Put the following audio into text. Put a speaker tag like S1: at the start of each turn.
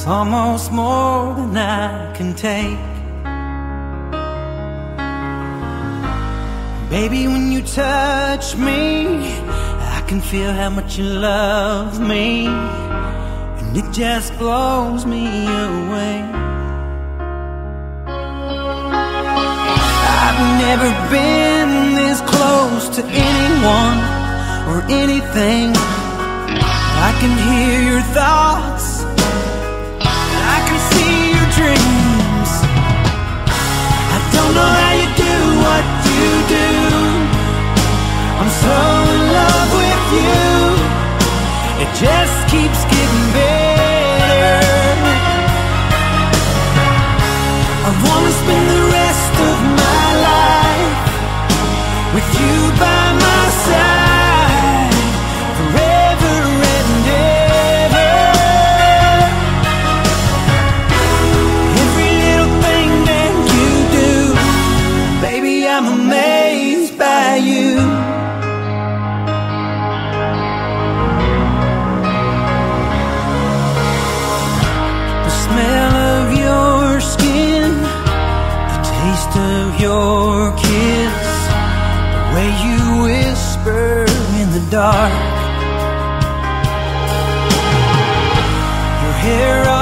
S1: almost more than I can take. Baby, when you touch me, I can feel how much you love me, and it just blows me away. I've never been this close to anyone or anything. I can hear your thoughts, I can see your dreams. I don't know how you do what you do. I'm so in love with you. It just keeps getting better. I wanna spend the rest of my life with you by my side, forever and ever. Every little thing that you do, baby, I'm amazed by you. The smell of your skin, the taste of your kiss, the way you whisper in the dark, your hair